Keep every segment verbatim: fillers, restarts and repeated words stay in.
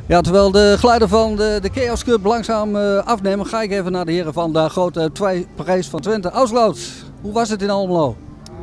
Ja, terwijl de geluiden van de, de Chaos Cup langzaam uh, afnemen, ga ik even naar de heren van de grote prijs van Twente. Ausloot, hoe was het in Almelo?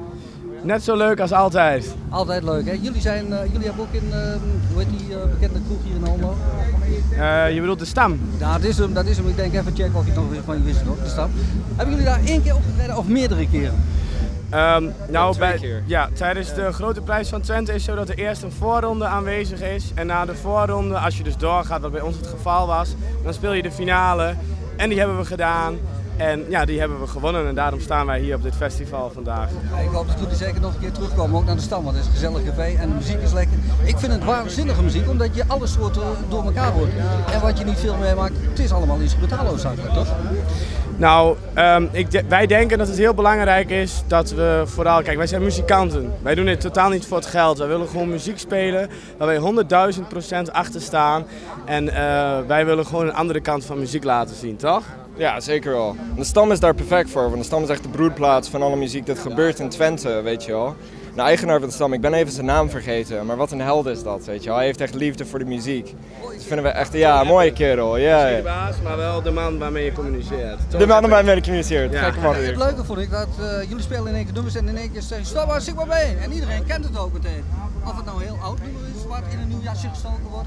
Net zo leuk als altijd. Altijd leuk, hè? Jullie, zijn, uh, jullie hebben ook in, uh, hoe heet die uh, bekende kroeg hier in Almelo? Uh, je bedoelt de Stam? Ja, dat is hem, dat is hem. Ik denk even checken of je het nog van je wist, toch? De Stam. Hebben jullie daar één keer opgetreden of meerdere keren? Um, nou, bij, keer. ja, tijdens de grote prijs van Twente is het zo dat er eerst een voorronde aanwezig is. En na de voorronde, als je dus doorgaat, wat bij ons het geval was, dan speel je de finale. En die hebben we gedaan. En ja, die hebben we gewonnen en daarom staan wij hier op dit festival vandaag. Ik hoop dat jullie zeker nog een keer terugkomen, ook naar de Stam, want het is een gezellig café en de muziek is lekker. Ik vind het waanzinnige muziek, omdat je alle soorten door elkaar hoort. En wat je niet veel meemaakt, het is allemaal instrumentaal zakelijk, toch? Nou, um, ik de, wij denken dat het heel belangrijk is dat we vooral, kijk, wij zijn muzikanten. Wij doen dit totaal niet voor het geld. Wij willen gewoon muziek spelen waar wij honderdduizend procent achter staan. En uh, wij willen gewoon een andere kant van muziek laten zien, toch? Ja, zeker wel. De Stam is daar perfect voor, want de Stam is echt de broedplaats van alle muziek dat gebeurt in Twente, weet je wel. De eigenaar van de Stam, ik ben even zijn naam vergeten, maar wat een held is dat, weet je wel. Hij heeft echt liefde voor de muziek. Dat vinden we echt, ja, een mooie kerel. Ja, Niet de baas, maar wel de man waarmee je communiceert. De man waarmee je communiceert, ja. Gekke man hier. Het leuke vond ik dat uh, jullie spelen in één keer nummers en in één keer zeggen stop maar, zing maar mee. En iedereen kent het ook meteen. Of het nou heel oud nummer is, wat in een nieuw jasje gestoken wordt.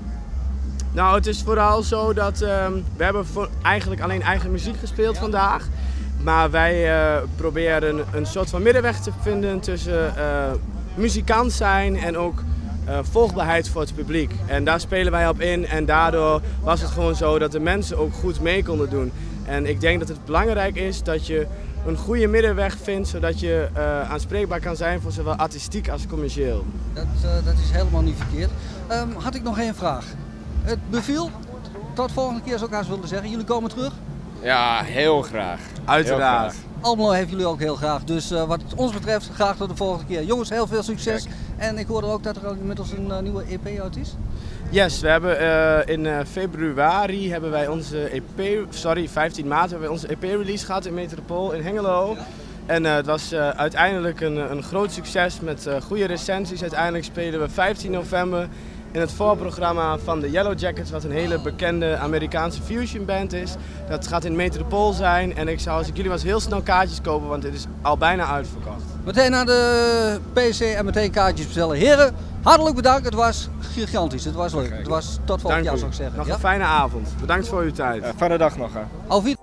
Nou, het is vooral zo dat um, we hebben voor eigenlijk alleen eigen muziek gespeeld ja. vandaag. Maar wij uh, proberen een soort van middenweg te vinden tussen uh, muzikant zijn en ook uh, volgbaarheid voor het publiek. En daar spelen wij op in en daardoor was het gewoon zo dat de mensen ook goed mee konden doen. En ik denk dat het belangrijk is dat je een goede middenweg vindt, zodat je uh, aanspreekbaar kan zijn voor zowel artistiek als commercieel. Dat, uh, dat is helemaal niet verkeerd. Um, had ik nog één vraag. Het beviel, tot volgende keer zou ik haast willen zeggen. Jullie komen terug? Ja, heel graag. Uiteraard. Heel graag. Almelo heeft jullie ook heel graag, dus uh, wat ons betreft graag tot de volgende keer. Jongens, heel veel succes. Kijk. En ik hoorde ook dat er inmiddels een uh, nieuwe E P uit is. Yes, we hebben uh, in uh, februari hebben wij onze E P, sorry, vijftien maart hebben wij onze E P-release gehad in Metropool in Hengelo. Ja. En uh, het was uh, uiteindelijk een, een groot succes met uh, goede recensies. Uiteindelijk spelen we vijftien november in het voorprogramma van de Yellow Jackets, wat een hele bekende Amerikaanse fusion band is. Dat gaat in Metropool zijn en ik zou als ik jullie was heel snel kaartjes kopen, want dit is al bijna uitverkocht. Meteen naar de P C en meteen kaartjes bestellen. Heren, hartelijk bedankt. Het was gigantisch. Het was leuk. Het was tot volgend jaar, zou ik zeggen. Nog ja? een fijne avond. Bedankt voor uw tijd. Ja, fijne dag nog. Hè. Auf Wiedersehen.